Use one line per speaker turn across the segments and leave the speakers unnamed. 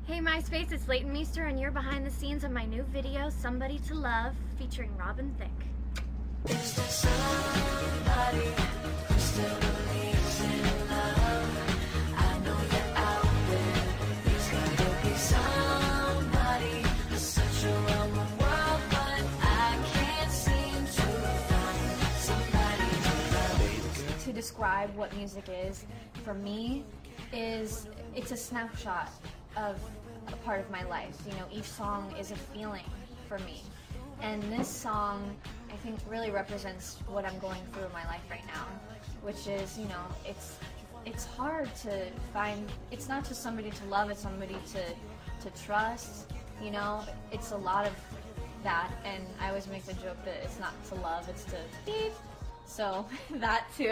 Hey MySpace, it's Leighton Meester and you're behind the scenes of my new video, Somebody to Love, featuring Robin Thicke.
Is there somebody who still believes in love? I know you're out there. There's gotta be somebody. There's such a wrong world, but I can't seem to find somebody to love.
To describe what music is, for me, it's a snapshot of a part of my life. You know, each song is a feeling for me. And this song, I think, really represents what I'm going through in my life right now, which is, you know, it's hard to find, it's not just somebody to love, it's somebody to trust, you know, it's a lot of that, and I always make the joke that it's not to love, it's to beep, so that too.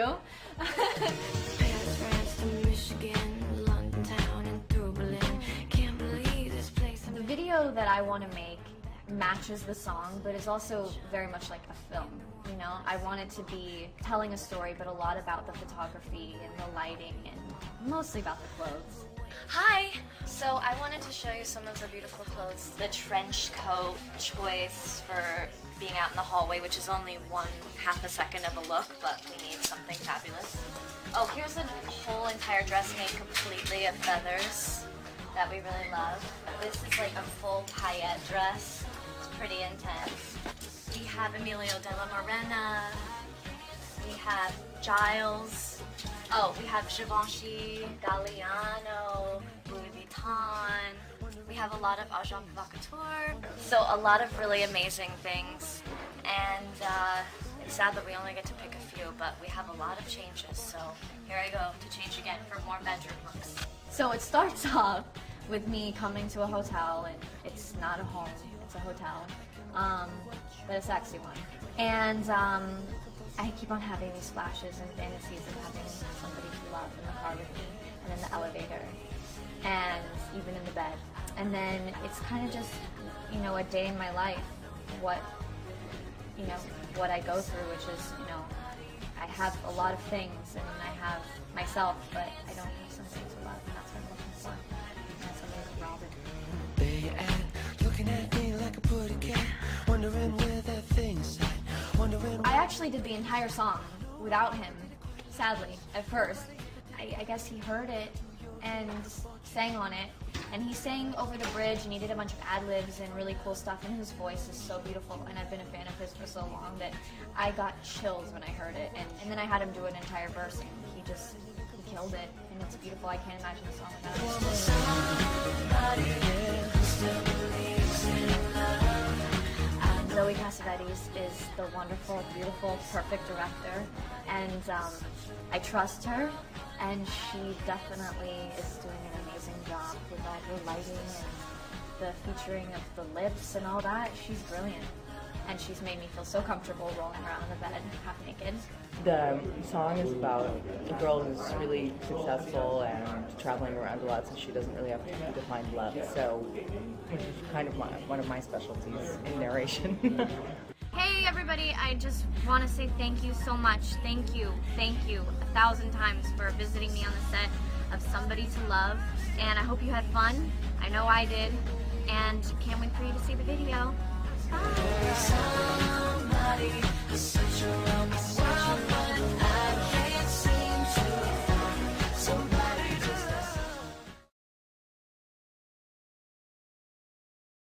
Paris, France to Michigan, London town and through Berlin. Can't believe this place.
The video that I want to make matches the song, but is also very much like a film. You know, I want it to be telling a story, but a lot about the photography and the lighting and mostly about the clothes.
Hi! So I wanted to show you some of the beautiful clothes. The trench coat choice for being out in the hallway, which is only half a second of a look, but we need something fabulous. Oh, here's a whole entire dress made completely of feathers that we really love. This is like a full paillette dress. It's pretty intense. We have Emilio della Morena. We have Giles. Oh, we have Givenchy, Galliano, Louis Vuitton. We have a lot of Agent Provocateur. So a lot of really amazing things. And it's sad that we only get to pick a few, but we have a lot of changes. So here I go to change again for more bedroom looks.
So it starts off with me coming to a hotel, and it's not a home, it's a hotel, but a sexy one. And I keep on having these flashes and fantasies of having somebody to love in the car with me, and in the elevator, and even in the bed. And then it's kind of just, you know, a day in my life, what I go through, which is, you know, I have a lot of things, and I have myself, but I don't have somebody to love, and that's what I'm looking for. And that's somebody like Robin.
There you at, looking at me like a putty cat, wondering where that thing's at, wondering.
I actually did the entire song without him, sadly, at first. I guess he heard it and sang on it, and he sang over the bridge, and he did a bunch of ad-libs and really cool stuff, and his voice is so beautiful, and I've been a fan of his for so long that I got chills when I heard it, and then I had him do an entire verse, and he killed it, and it's beautiful. I can't imagine a song without it. Zoe Cassavetes is the wonderful, beautiful, perfect director, and I trust her, and she definitely is doing an amazing job with all the lighting and the featuring of the lips and all that. She's brilliant, and she's made me feel so comfortable rolling around in the bed half naked.
The song is about a girl who's really successful and traveling around a lot, so she doesn't really have to find love. So, which is kind of one of my specialties in narration.
Hey everybody, I just want to say thank you so much. Thank you 1,000 times for visiting me on the set of Somebody to Love. And I hope you had fun. I know I did. And can't wait for you to see the video. Bye.
Somebody, such a wrong world, but